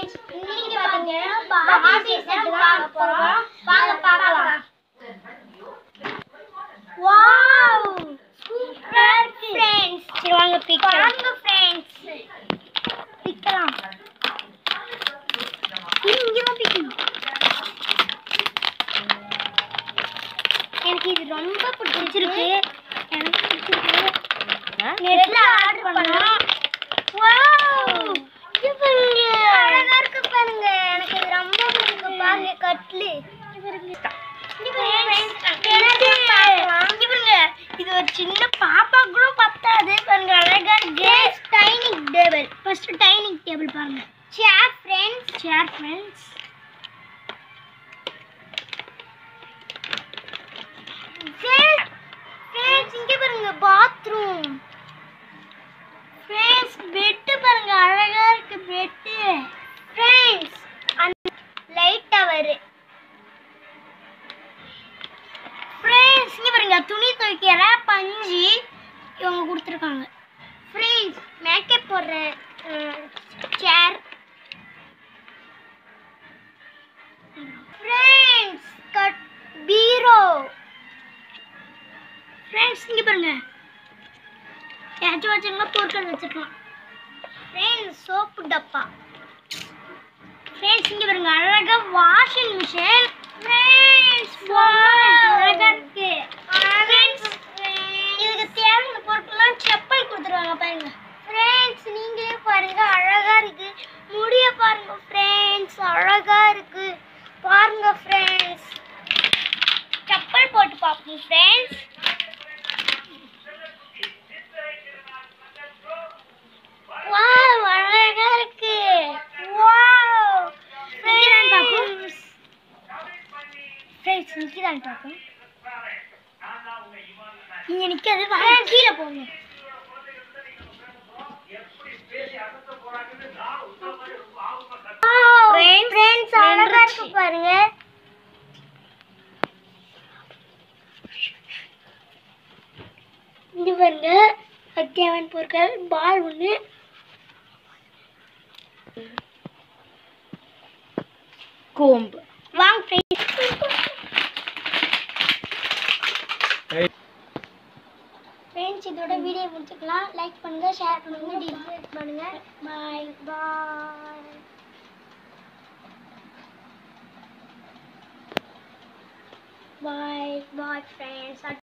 friends இன்னைக்கு பாத்தீங்கன்னா Barbie set தான் போறோம் வாங்க பார்க்கலாம் வாவ் சூப்பர் फ्रेंड्स சரி வாங்க फ्रेंड्स பிக்கலாம் இங்க தான் பிக்கணும் எனக்கு இது ரொம்ப பிடிச்சிருக்கு நெட்ல ஆர்டர் பண்ணோம் வாவ் இது பாருங்க அழகா இருக்கு பாருங்க எனக்கு இது ரொம்ப பிடிச்சிருக்கு பாருங்க கட்லி இது ஒரு சின்ன பாப்பா கூட பத்தாது பாருங்க அழகா இருக்கு dining table first dining table பாருங்க சேர் ஃப்ரெண்ட்ஸ் फ्रेंड्स இங்க பாருங்க பாத்ரூம் फ्रेंड्स பெட் பாருங்க அழகா இருக்கு bed friends light tower friends இங்க பாருங்க துணி துவைக்கிற பஞ்சி இவங்க கொடுத்திருக்காங்க फ्रेंड्स மேக்கப் போடுற சேர் फ्रेंड्स கட் பீரோ फ्रेंड्स இங்க பாருங்க ஏதாச்சும் வச்சங்க பொருட்கள் வச்சிருக்கலாம் फ्रेंड्स சோப்பு டப்பா फ्रेंड्स இங்க பாருங்க அழகா வாஷிங் மிஷின் फ्रेंड्स அழகா இருக்கு फ्रेंड्स இதுக்கு தேவையான பொருட்கள்லாம் செப்பல் கொடுத்துருவாங்க பாருங்க फ्रेंड्स நீங்களே பாருங்க அழகா இருக்கு முடிய பாருங்க फ्रेंड्स அழகா இருக்கு பாருங்க फ्रेंड्स செப்பல் போட்டு பாப்போம் फ्रेंड्स வாவ் அழகா இருக்கு வாவ் फ्रेंड्स நிக்கிதான் பாப்போம் இங்க நிக்காது வா கீழ போங்க फ्रेंड्स அழகா இருக்கு பாருங்க இங்க பாருங்க அத்தியாவன் பொருட்கள் பால் ஒண்ணு கோம்பு வாங்க फ्रेंड्स இதோட வீடியோ முடிச்சுக்கலாம் லைக் பண்ணுங்க ஷேர் பண்ணுங்க டிஸ்லைக் பண்ணுங்க பை பை பை ஃப்ரெண்ட்ஸ்